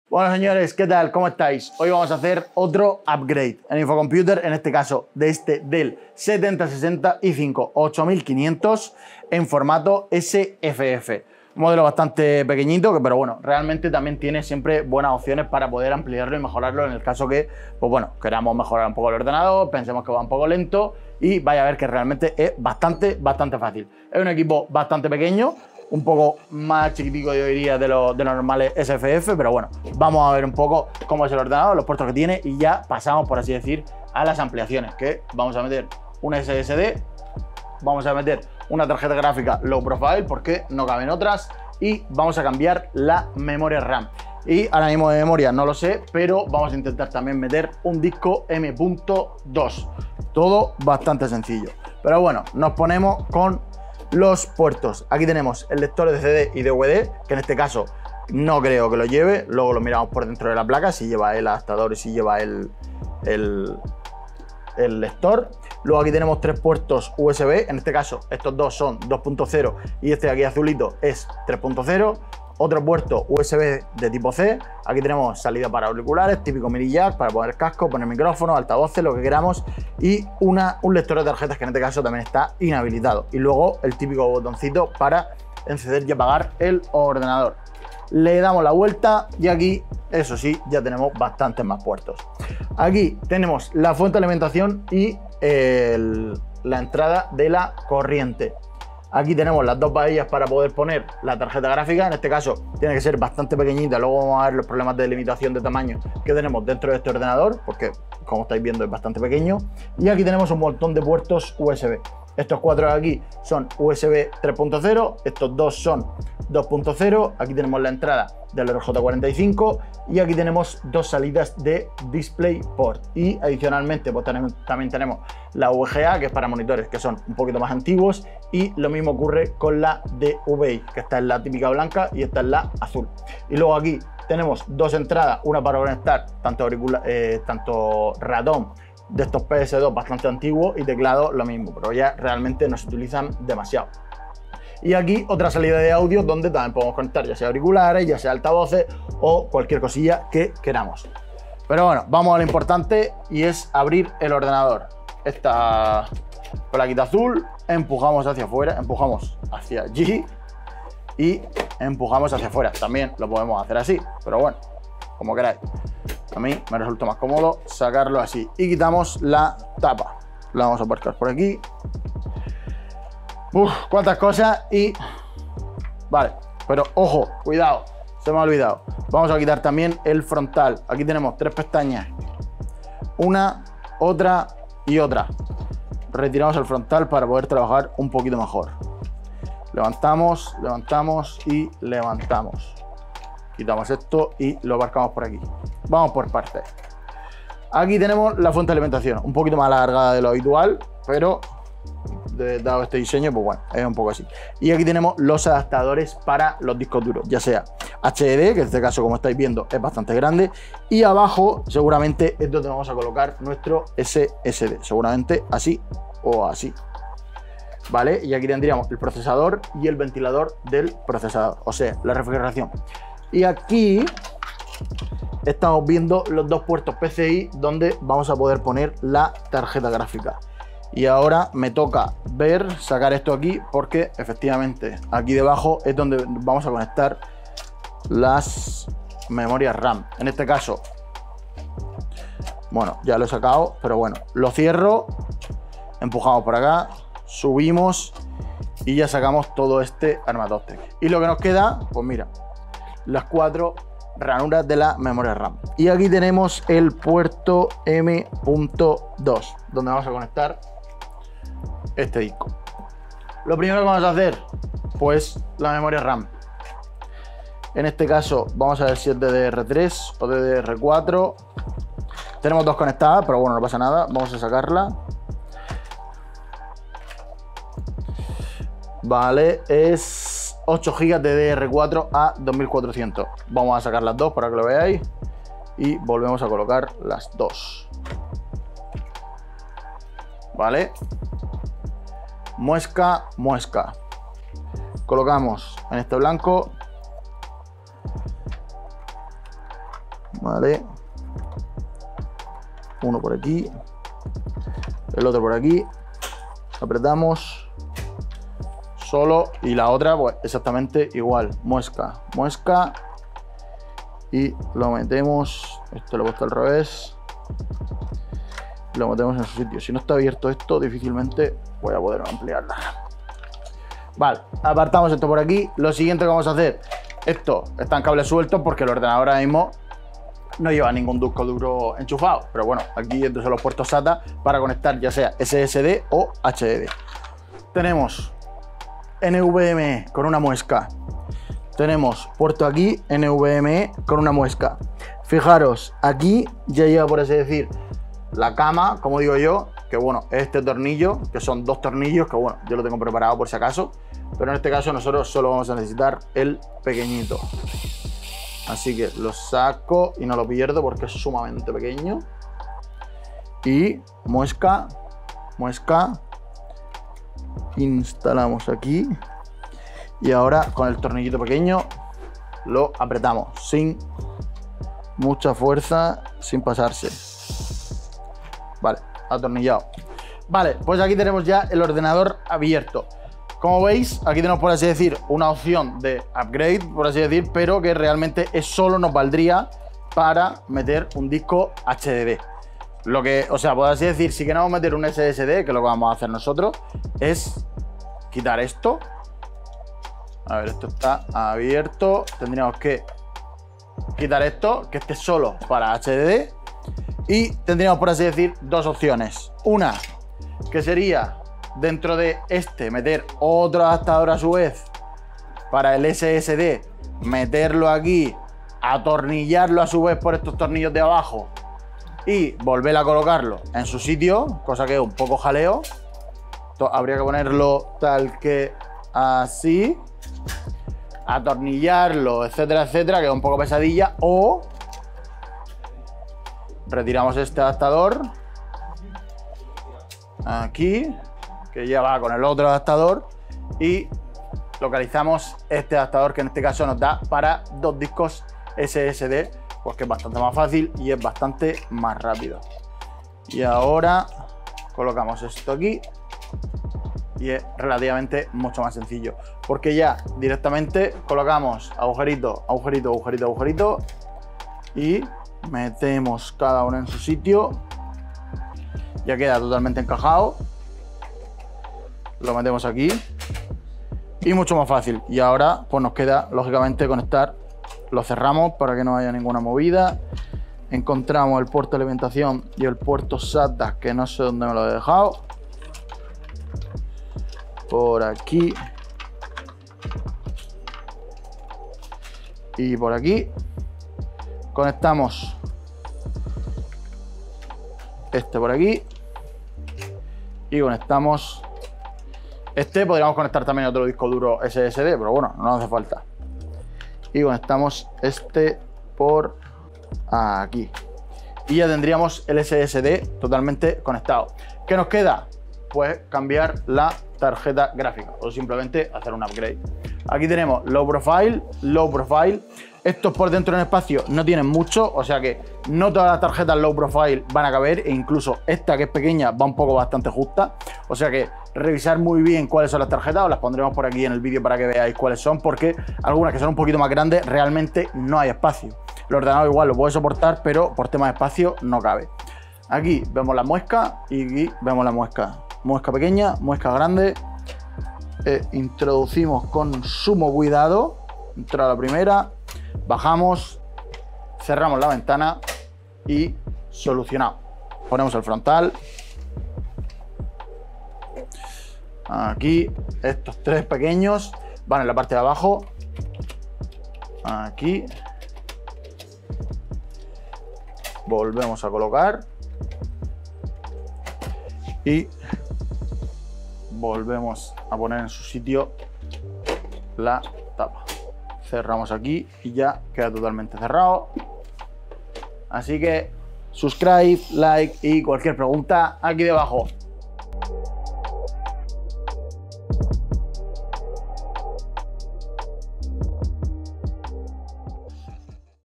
Bueno, señores, ¿qué tal? ¿Cómo estáis? Hoy vamos a hacer otro upgrade en Infocomputer, en este caso de este Dell 7065 8500 en formato SFF. Un modelo bastante pequeñito, pero bueno, realmente también tiene siempre buenas opciones para poder ampliarlo y mejorarlo en el caso que, pues bueno, queramos mejorar un poco el ordenador, pensemos que va un poco lento y vaya a ver que realmente es bastante fácil. Es un equipo bastante pequeño, un poco más chiquitico, yo diría, de los normales SFF, pero bueno, vamos a ver un poco cómo es el ordenador, los puertos que tiene y ya pasamos, por así decir, a las ampliaciones, que vamos a meter un SSD, vamos a meter una tarjeta gráfica low profile porque no caben otras y vamos a cambiar la memoria RAM. Y ahora mismo de memoria no lo sé, pero vamos a intentar también meter un disco M.2. Todo bastante sencillo. Pero bueno, nos ponemos con los puertos. Aquí tenemos el lector de CD y DVD, que en este caso no creo que lo lleve. Luego lo miramos por dentro de la placa, si lleva el adaptador y si lleva el lector. Luego aquí tenemos tres puertos USB, en este caso estos dos son 2.0 y este de aquí azulito es 3.0. Otro puerto USB de tipo C, aquí tenemos salida para auriculares, típico mini jack para poner casco, poner micrófono, altavoces, lo que queramos, y un lector de tarjetas que en este caso también está inhabilitado. Y luego el típico botoncito para encender y apagar el ordenador. Le damos la vuelta y aquí, eso sí, ya tenemos bastantes más puertos. Aquí tenemos la fuente de alimentación y la entrada de la corriente. Aquí tenemos las dos bahías para poder poner la tarjeta gráfica. En este caso tiene que ser bastante pequeñita. Luego vamos a ver los problemas de limitación de tamaño que tenemos dentro de este ordenador, porque como estáis viendo es bastante pequeño. Y aquí tenemos un montón de puertos USB. Estos cuatro de aquí son USB 3.0, estos dos son 2.0, aquí tenemos la entrada del RJ45 y aquí tenemos dos salidas de DisplayPort. Y adicionalmente pues también tenemos la VGA, que es para monitores que son un poquito más antiguos, y lo mismo ocurre con la DVI, que esta es la típica blanca y esta es la azul. Y luego aquí tenemos dos entradas, una para conectar tanto ratón de estos PS2 bastante antiguos y teclado lo mismo, pero ya realmente no se utilizan demasiado. Y aquí otra salida de audio donde también podemos conectar ya sea auriculares, ya sea altavoces o cualquier cosilla que queramos. Pero bueno, vamos a lo importante y es abrir el ordenador. Esta plaquita azul, empujamos hacia afuera, empujamos hacia allí y empujamos hacia afuera. También lo podemos hacer así, pero bueno, como queráis. A mí me resulta más cómodo sacarlo así. Y quitamos la tapa. La vamos a aparcar por aquí. Uf, cuántas cosas y... Vale, pero ojo, cuidado, se me ha olvidado. Vamos a quitar también el frontal. Aquí tenemos tres pestañas. Una, otra y otra. Retiramos el frontal para poder trabajar un poquito mejor. Levantamos, levantamos y levantamos. Quitamos esto y lo aparcamos por aquí. Vamos por partes. Aquí tenemos la fuente de alimentación, un poquito más alargada de lo habitual, pero dado este diseño, pues bueno, es un poco así. Y aquí tenemos los adaptadores para los discos duros, ya sea HDD, que en este caso, como estáis viendo, es bastante grande, y abajo seguramente es donde vamos a colocar nuestro SSD, seguramente así o así. ¿Vale? Y aquí tendríamos el procesador y el ventilador del procesador, o sea, la refrigeración. Y aquí estamos viendo los dos puertos PCI donde vamos a poder poner la tarjeta gráfica. Y ahora me toca sacar esto aquí porque efectivamente aquí debajo es donde vamos a conectar las memorias RAM. En este caso, bueno, ya lo he sacado, pero bueno, lo cierro, empujamos por acá, subimos y ya sacamos todo este armatoste. Y lo que nos queda, pues mira, las cuatro ranuras de la memoria RAM. Y aquí tenemos el puerto M.2 donde vamos a conectar este disco. Lo primero que vamos a hacer, pues la memoria RAM. En este caso vamos a ver si es DDR3 o DDR4. Tenemos dos conectadas, pero bueno, no pasa nada. Vamos a sacarla. Vale, es 8 GB de DDR4 a 2400. Vamos a sacar las dos para que lo veáis. Y volvemos a colocar las dos. Vale. Muesca, muesca. Colocamos en este blanco. Vale. Uno por aquí. El otro por aquí. Apretamos. Solo. Y la otra, pues exactamente igual. Muesca. Muesca. Y lo metemos. Esto lo he puesto al revés. Lo metemos en su sitio. Si no está abierto esto, difícilmente voy a poder ampliarla. Vale, apartamos esto por aquí. Lo siguiente que vamos a hacer, esto está en cable suelto porque el ordenador ahora mismo no lleva ningún disco duro enchufado. Pero bueno, aquí estos son los puertos SATA para conectar ya sea SSD o HDD. Tenemos NVMe con una muesca. Tenemos puerto aquí, NVMe con una muesca. Fijaros, aquí ya lleva, por así decir, la cama, como digo yo, que bueno, es este tornillo, que son dos tornillos, que bueno, yo lo tengo preparado por si acaso, pero en este caso nosotros solo vamos a necesitar el pequeñito. Así que lo saco y no lo pierdo porque es sumamente pequeño. Y muesca, muesca, instalamos aquí. Y ahora con el tornillito pequeño lo apretamos sin mucha fuerza, sin pasarse. Vale, atornillado. Vale, pues aquí tenemos ya el ordenador abierto. Como veis, aquí tenemos, por así decir, una opción de upgrade, por así decir, pero que realmente solo nos valdría para meter un disco HDD. Lo que, o sea, por así decir, si queremos meter un SSD, que es lo que vamos a hacer nosotros, es quitar esto. A ver, esto está abierto. Tendríamos que quitar esto, que esté solo para HDD. Y tendríamos, por así decir, dos opciones. Una, que sería dentro de este meter otro adaptador a su vez para el SSD, meterlo aquí, atornillarlo a su vez por estos tornillos de abajo y volver a colocarlo en su sitio, cosa que es un poco jaleo. Habría que ponerlo tal que así, atornillarlo, etcétera, etcétera, que es un poco pesadilla. O retiramos este adaptador aquí, que ya va con el otro adaptador, y localizamos este adaptador, que en este caso nos da para dos discos SSD, pues que es bastante más fácil y es bastante más rápido. Y ahora colocamos esto aquí y es relativamente mucho más sencillo, porque ya directamente colocamos agujerito, agujerito, agujerito, agujerito y metemos cada uno en su sitio. Ya queda totalmente encajado. Lo metemos aquí y mucho más fácil. Y ahora pues nos queda lógicamente conectar. Lo cerramos para que no haya ninguna movida. Encontramos el puerto de alimentación y el puerto SATA, que no sé dónde me lo he dejado. Por aquí y por aquí. Conectamos este por aquí y conectamos este. Podríamos conectar también otro disco duro SSD, pero bueno, no hace falta. Y conectamos este por aquí y ya tendríamos el SSD totalmente conectado. ¿Qué nos queda? Pues cambiar la tarjeta gráfica o simplemente hacer un upgrade. Aquí tenemos low profile, low profile. Estos por dentro en espacio no tienen mucho, o sea que no todas las tarjetas low profile van a caber, e incluso esta, que es pequeña, va un poco bastante justa. O sea que revisar muy bien cuáles son las tarjetas, os las pondremos por aquí en el vídeo para que veáis cuáles son, porque algunas que son un poquito más grandes realmente no hay espacio. El ordenador igual lo puede soportar, pero por tema de espacio no cabe. Aquí vemos la muesca y aquí vemos la muesca. Muesca pequeña, muesca grande. Introducimos con sumo cuidado. Entra la primera, bajamos, cerramos la ventana y solucionado. Ponemos el frontal. Aquí, estos tres pequeños van en la parte de abajo. Aquí. Volvemos a colocar. Y volvemos a poner en su sitio la tapa. Cerramos aquí y ya queda totalmente cerrado. Así que subscribe, like y cualquier pregunta aquí debajo.